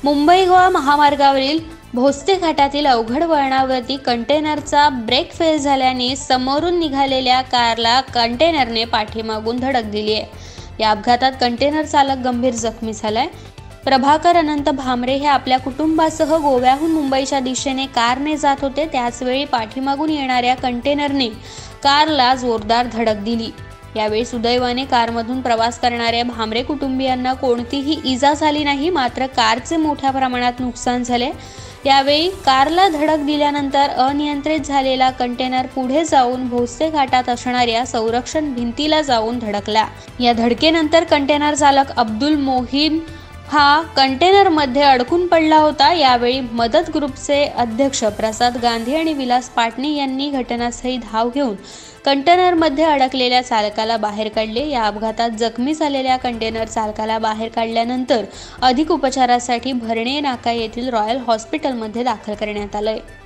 मुंबई गोवा महामार्गावरील भोसते घाटातील अवघड वळणावरती कंटेनरचा ब्रेक फेल झाल्याने समोरून निघालेल्या कारला कंटेनरने पाठीमागून धडक दिली आहे। या अपघातात कंटेनर चालक गंभीर जखमी झालाय। प्रभाकर अनंत भामरे हे आपल्या कुटुंबासह गोव्याहून मुंबईच्या दिशेने कारने जात होते। त्याचवेळी पाठीमागून येणाऱ्या कंटेनरने कारला जोरदार धडक दिली। यावेळी सुदैवाने कारमधून प्रवास करणाऱ्या भामरे कुटुंबियांना कोणतीही इजा झाली नाही, मात्र कारचे मोठ्या प्रमाणात नुकसान झाले। यावेळी कारला धडक दिल्यानंतर अनियंत्रित झालेला कंटेनर पुढे जाऊन भोसते घाटात असणाऱ्या संरक्षण भिंतीला जाऊन धडकला। या धडकेनंतर कंटेनर चालक अब्दुल मोहीन हा कंटेनरमध्ये अडकून पडला होता। यावेळी मदत ग्रुपचे अध्यक्ष प्रसाद गांधी आणि विलास पाटणी यांनी घटनास्थळी धाव घेऊन कंटेनरमध्ये अडकलेल्या चालकाला बाहेर काढले। या अपघातात जखमी झालेल्या कंटेनर चालकाला बाहेर काढल्यानंतर अधिक उपचारासाठी भरणे नाका येथील रॉयल हॉस्पिटलमध्ये दाखल करण्यात आले।